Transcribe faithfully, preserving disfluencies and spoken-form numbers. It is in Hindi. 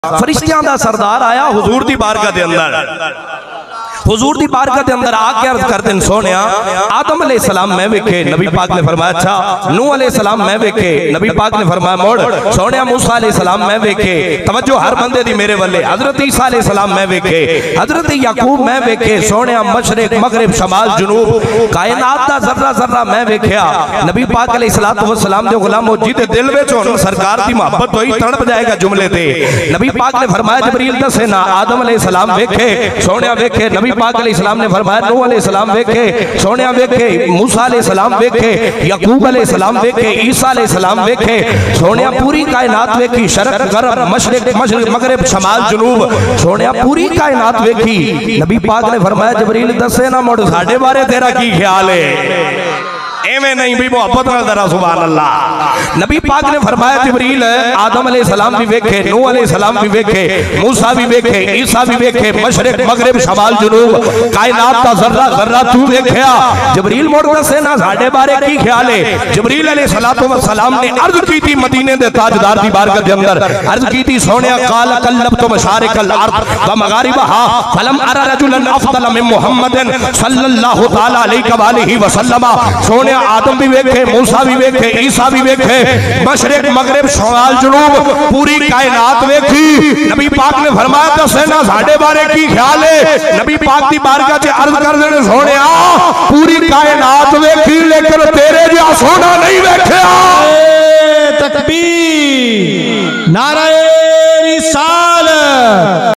फरिश्तियां दा सरदार आया हुजूर दी बारगाह दे अंदर, हुजूर दी बारगाह दे अंदर आके अर्ज करते सोनिया आदम अलैहि सलाम मैं वेखे, नबी पाक ने फरमाया अच्छा। नूह अलैहि सलाम मैं वेखे, नबी पाक ने फरमाया मोड़। सोनिया मूसा अलैहि सलाम मैं वेखे, तवज्जो हर बंदे दी मेरे वाले। हजरत ईसा अलैहि सलाम मैं वेखे, हजरत याकूब मैं वेखे। सोनिया मशरिक मगरिब शमाल जुनूब कायनात दा जर्रा जर्रा मैं वेख्या। नबी पाक अलैहि सलातो व सलाम दे गुलामो जिदे दिल विच हुण सरकार दी मोहब्बत होई तड़प जाएगा जुमले ते। नबी पाक ने फरमाया जबरील दसे ना आदम अलैहि सलाम वेखे, सोनिया वेखे। नबी पाक अलैहि सलाम ने फरमाया नूह अलैहि सलाम वेखे, सोनिया वेखे। मूसा अलैहि सलाम वेखे, याकूब अलैहि सलाम वेखे, ईसा अलैहि सलाम वेखे। सोनिया पूरी कायनात वेखी, शरक गरब मशरिक मशरिक मगरिब शमाल जुनूब, सोनिया पूरी कायनात वेखी। नबी पाक ने फरमाया जबरील दसे ना मुड़ साडे बारे तेरा की ख्याल है? एवें नहीं भी मोहब्बत नाल जरा सुभान अल्लाह। नबी पाक ने फरमाया जबरील आदम अलैहि सलाम भी वेखे, नूह अलैहि सलाम भी वेखे, मूसा भी वेखे, ईसा भी वेखे, मशरिक मगरिब शमाल जुनूब कायनात दा जर्रा जर्रा तू वेख्या। जबरील मोड़ दसे ना साडे बारे की ख्याल है? जबरील अलैहि सलातो व सलाम ने अर्ज की थी मदीने दे ताजदार दी बारगाह दे अंदर, अर्ज की थी सोनिया काल कल्लबतु मशारिकल अर्द व मगारिबहा फलम अरा रजुलन अफदल मिन मुहम्मदिन सल्लल्लाहु तआला अलैहि व आलिहि वसल्लम। सोनिया आदम भी वेखे, मूसा भी वेखे, ईसा भी वेखे, मशरिक मगरिब शमाल जुनूब पूरी कायनात वेखी। नबी पाक ने फरमाया दसे ना साडे बारे की ख्याल है? नबी पाक दी बारगाह च अर्ज कर देने सोनिया पूरी कायनात वेखी लेकिन तेरे जिहा सोना नहीं वेख्या। तकबीर, नारे रिसालत।